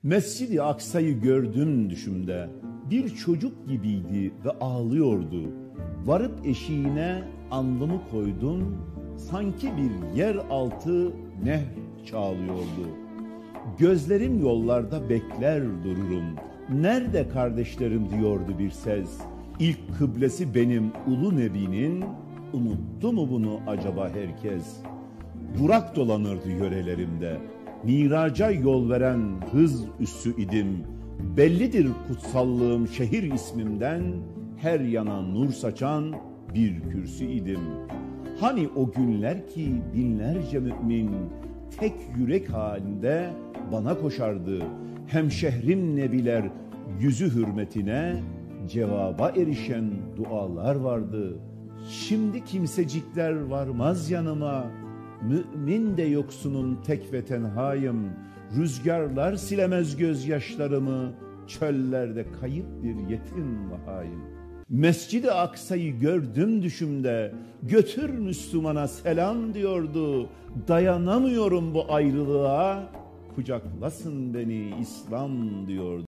Mescid-i Aksa'yı gördüm düşümde. Bir çocuk gibiydi ve ağlıyordu. Varıp eşiğine andımı koydum. Sanki bir yeraltı nehr çağlıyordu. Gözlerim yollarda bekler dururum. Nerede kardeşlerim diyordu bir ses. İlk kıblesi benim ulu nebinin. Unuttu mu bunu acaba herkes? Burak dolanırdı yörelerimde. Miraca yol veren hız üssü idim. Bellidir kutsallığım şehir ismimden. Her yana nur saçan bir kürsü idim. Hani o günler ki binlerce mümin tek yürek halinde bana koşardı. Hemşehrim nebiler yüzü hürmetine cevaba erişen dualar vardı. Şimdi kimsecikler varmaz yanıma. Mümin de yoksunun tek ve tenhayım. Rüzgarlar silemez gözyaşlarımı. Çöllerde kayıp bir yetim vahayım. Mescid-i Aksa'yı gördüm düşümde. Götür Müslümana selam diyordu. Dayanamıyorum bu ayrılığa. Kucaklasın beni İslam diyordu.